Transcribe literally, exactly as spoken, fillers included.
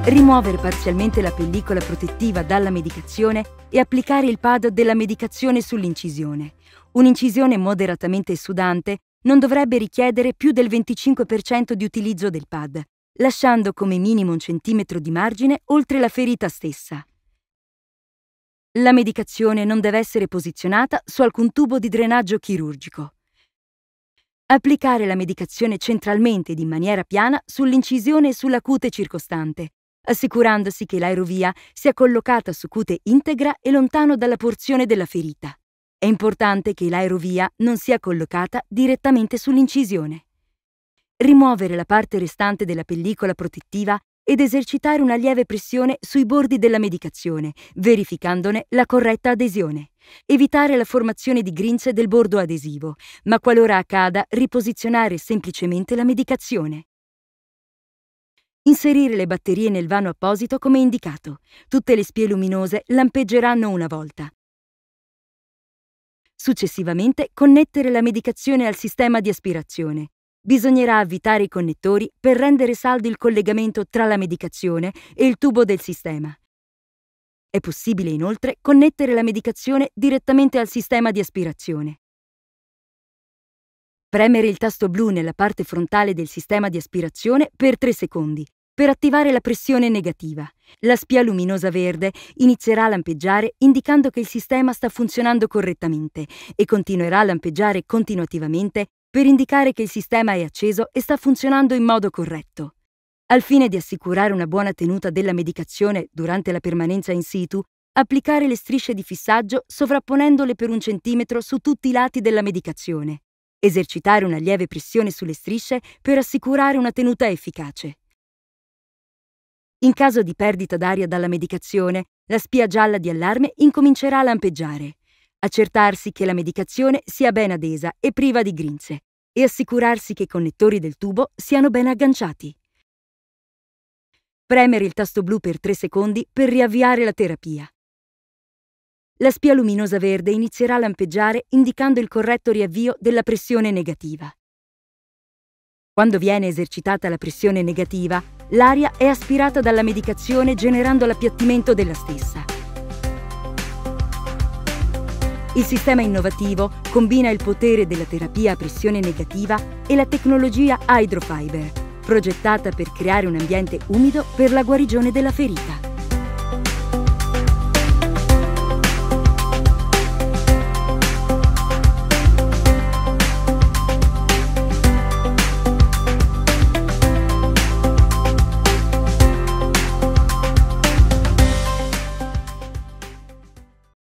Rimuovere parzialmente la pellicola protettiva dalla medicazione e applicare il pad della medicazione sull'incisione. Un'incisione moderatamente sudante non dovrebbe richiedere più del venticinque per cento di utilizzo del pad, lasciando come minimo un centimetro di margine oltre la ferita stessa. La medicazione non deve essere posizionata su alcun tubo di drenaggio chirurgico. Applicare la medicazione centralmente ed in maniera piana sull'incisione e sulla cute circostante, assicurandosi che l'aerovia sia collocata su cute integra e lontano dalla porzione della ferita. È importante che l'aerovia non sia collocata direttamente sull'incisione. Rimuovere la parte restante della pellicola protettiva ed esercitare una lieve pressione sui bordi della medicazione, verificandone la corretta adesione. Evitare la formazione di grinze del bordo adesivo, ma qualora accada, riposizionare semplicemente la medicazione. Inserire le batterie nel vano apposito come indicato. Tutte le spie luminose lampeggeranno una volta. Successivamente, connettere la medicazione al sistema di aspirazione. Bisognerà avvitare i connettori per rendere saldo il collegamento tra la medicazione e il tubo del sistema. È possibile inoltre connettere la medicazione direttamente al sistema di aspirazione. Premere il tasto blu nella parte frontale del sistema di aspirazione per tre secondi per attivare la pressione negativa. La spia luminosa verde inizierà a lampeggiare indicando che il sistema sta funzionando correttamente e continuerà a lampeggiare continuativamente per indicare che il sistema è acceso e sta funzionando in modo corretto. Al fine di assicurare una buona tenuta della medicazione durante la permanenza in situ, applicare le strisce di fissaggio sovrapponendole per un centimetro su tutti i lati della medicazione. Esercitare una lieve pressione sulle strisce per assicurare una tenuta efficace. In caso di perdita d'aria dalla medicazione, la spia gialla di allarme incomincerà a lampeggiare. Accertarsi che la medicazione sia ben adesa e priva di grinze e assicurarsi che i connettori del tubo siano ben agganciati. Premere il tasto blu per tre secondi per riavviare la terapia. La spia luminosa verde inizierà a lampeggiare indicando il corretto riavvio della pressione negativa. Quando viene esercitata la pressione negativa, l'aria è aspirata dalla medicazione generando l'appiattimento della stessa. Il sistema innovativo combina il potere della terapia a pressione negativa e la tecnologia Hydrofiber, progettata per creare un ambiente umido per la guarigione della ferita.